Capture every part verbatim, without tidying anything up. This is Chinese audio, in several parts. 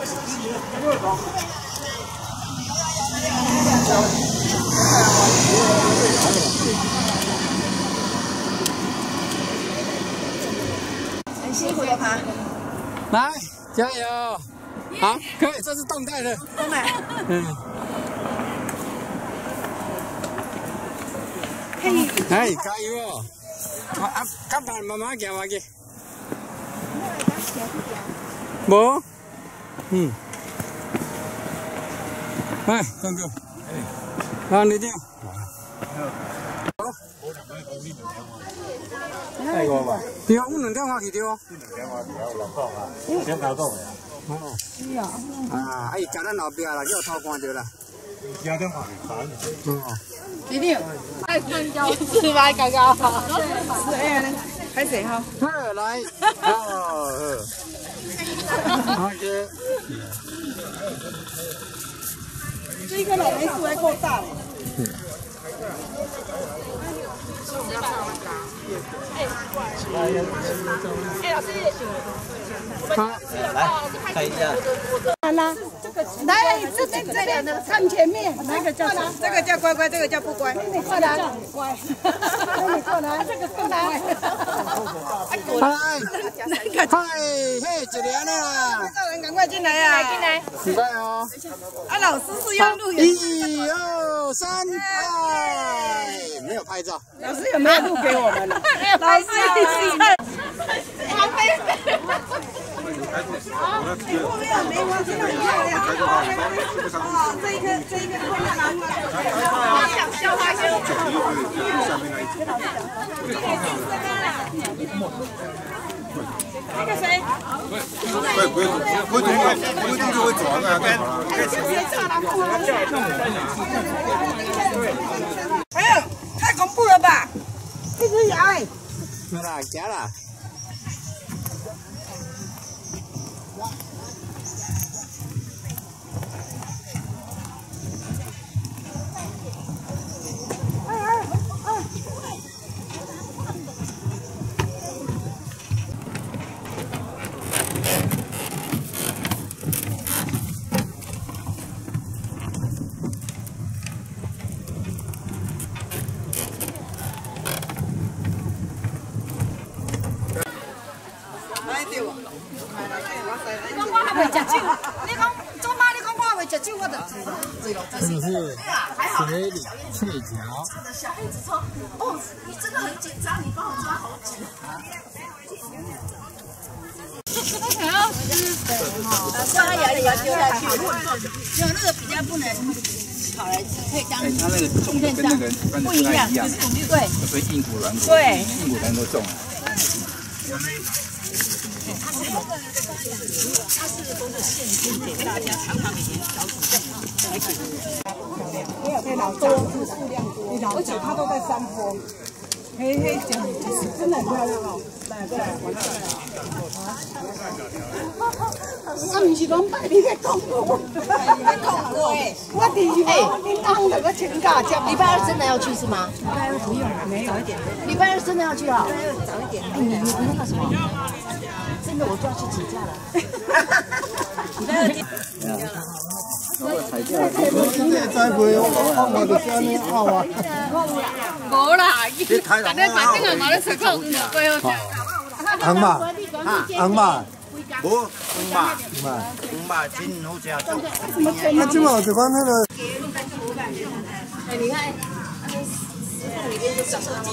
很辛苦的爬。 来，加油！好，可以，这是动态的。 动态。 嗯。 哎，加油哦！啊啊，较慢慢慢行慢去。无？嗯。哎，哥哥。哎。啊，你这。好。哎我吧。对啊，阮两点外去对啊。两点外去啊，有人讲啊，两点头讲的啊。哦。是啊。啊，哎，食咱后壁啦，叫偷看着啦。两点外去，烦。哦。 一定，爱看胶，是吧？刚刚好，是哎，开始哈。 好，来，哦，好嘅。 这个老梅树还够大嘞。哎，老师， 好， 来看一下。 啦，这个来这边这边看前面，哪个叫这个叫乖乖，这个叫不乖。你过来，乖。你过来，这个过来。 嗨，嗨，嘿，一连啦！ 大人赶快进来呀！进来。 明白哦。 啊，老师是用录影。 一二三，哎，没有拍照。 老师有没有录给我们？老师一起看。咖啡。 后面有梅花，真的很漂亮。哦，这一颗，这一颗会拿出来。笑花仙。那个谁？ 不会不会不会动的，不会动就会转的，对吧？ 哎呦，太恐怖了吧！一只牙。 没啦，假啦。 会食酒，你讲做妈，你讲我会食酒，我就醉了。 这个是水里脆条。 小黑子说：“哦，你真的很紧张，你帮我抓好紧。” 我想要吃的哈，抓它牙里要丢下去，只有那个比较不能炒来吃，可以当它那个重跟那个不一样，对， 所以硬骨软骨， 对， 硬骨人都重。 它是都是现金给大家，常常每年小组这样来给。 没有，对老多是数量多，而且它都在山坡，黑黑讲真的很漂亮哦。来过来，过来。啊，不是讲拜你在讲我，你在讲我诶，我第一我叮当那个请假假。 礼拜二真的要去是吗？礼拜二不用， 没有一点。 礼拜二真的要去啊？ 礼拜二早一点。 哎，你你那个什么？真的我就要去请假了。礼拜二。 现在栽培我我的家呢好啊。 无啦， 你开了把这个拿来吃口，最后。 红嘛，哈，红嘛，无红嘛，红嘛，红嘛真好食。啊，今嘛就讲那个。 哎，你看，石缝里面就长了。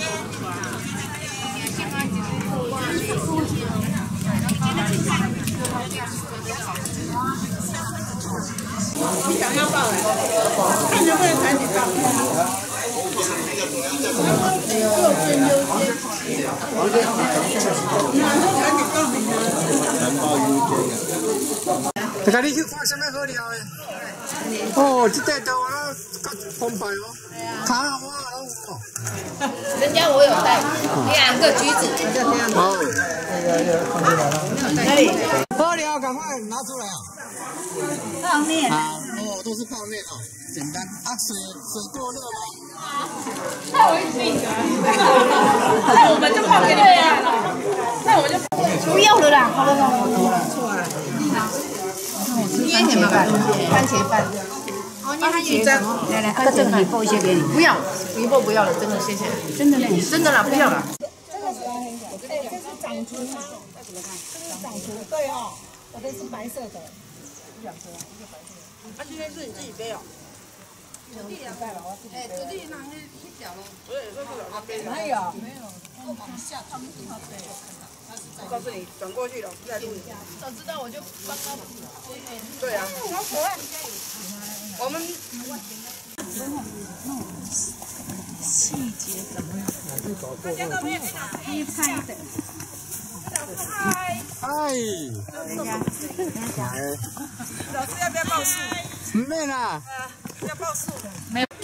你想要报来，看能不能谈你报。优先优先。 大家你去看什么好料的？哦，这块豆啊，较澎湃哦，卡花哦。 人家我有带两个橘子。 哦。 哪里？ 好料，赶快拿出来啊！ 泡面。 啊，哦，都是泡面哦，简单。啊，水水够热吗？ 太危险了！那我们就泡给你看了。那我就不要了啦，好了好了，错了。你饭，番茄饭。哦，你还有这么？来来，把这个米包一些给你。不要，米包不要了，真的谢谢。真的嘞？真的啦，不要了。 这个是哎，这是掌图，这是掌图，对哦，我的是白色的。两颗，一个白色的。啊，今天是你自己背哦。徒弟也带了，我自己背。哎，徒弟拿那一条喽。不是，这是老师背的。没有，没有。往下，他们不好背。我告诉你，转过去了，在录影。早知道我就帮他。对啊。好可爱。我们。细节怎么样？大家都没有黑拍的。嗨。 嗨。 老师要不要报数？ 没啦。 要报数。没有。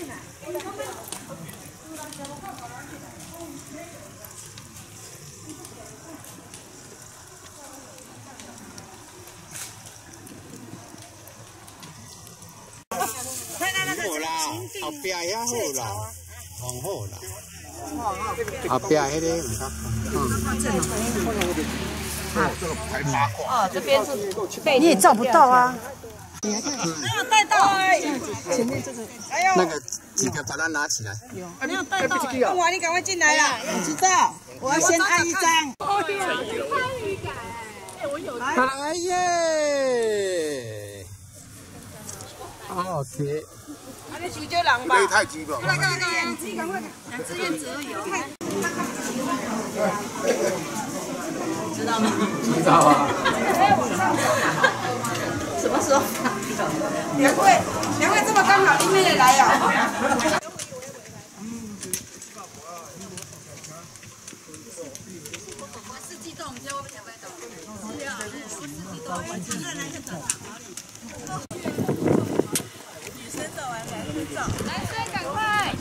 好啦，后边遐好啦，很好啦。后边迄个唔错。 哦，这边是背，你也照不到啊。 没有带到，前面这个，哎呦， 那个几个把它拿起来。 有，没有带到。凤华，你赶快进来啦！知道，我要先按一张。哦对啊，参与感。哎，我有。 来耶 ！OK。 啊，你收这人吧。 可以太急吧？ 来，来，来，两只赶快，两只燕子而已。知道吗？ 知道啊。 什么时候？两位，两位这么刚好，你们也来呀？四季豆，我们家我们两百豆。是啊，四季豆，我今天来个早茶。女生走完来个早，男生赶快。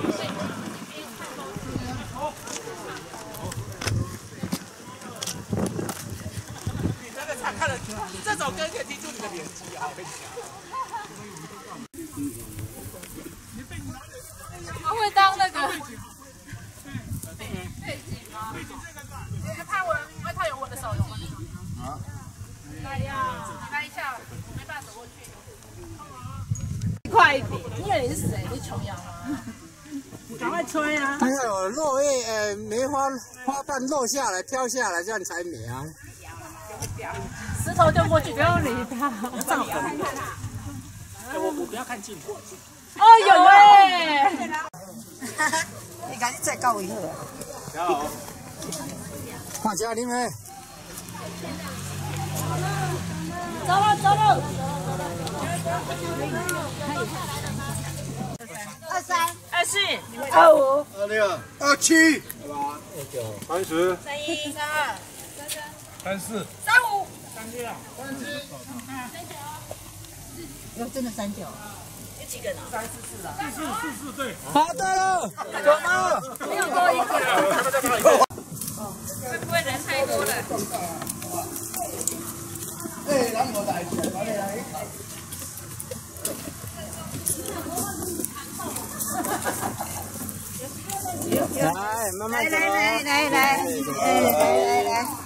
你这个唱看了，这首歌可以听出你的年纪啊！我跟你讲。 他会当那个背景吗？他我，因为他有我的手，有吗？啊。哎呀，拍一下，没办法走过去。快一点！你以为你是谁？你是琼瑶吗？ 你赶快吹啊！ 它要有落叶，呃，梅花花瓣落下来，飘下来，这样才美啊。 石头丢过去，不用理他。 照粉。我我不要看镜头。 哦，有哎！ 你赶紧再告一个。 好。看家里面。 走了走了。 二三。 二四。 二五。 二六。二七。 二八。二九。 三十。 三一。三二。三三。 三四。 三五。 三六。三七。 三九。哟，真的三九。有几个呢？三四四了。 四四四四对。 好的了。 怎么？ 没有多一个。会不会人太多了？ 哎，让我来，来来。 来，慢慢走。 来来来来来，哎来来来。